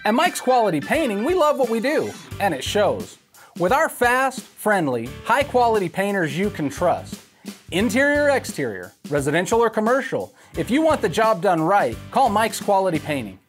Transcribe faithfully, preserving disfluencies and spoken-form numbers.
At Mike's Quality Painting, we love what we do, and it shows. With our fast, friendly, high-quality painters you can trust. Interior or exterior, residential or commercial, if you want the job done right, call Mike's Quality Painting.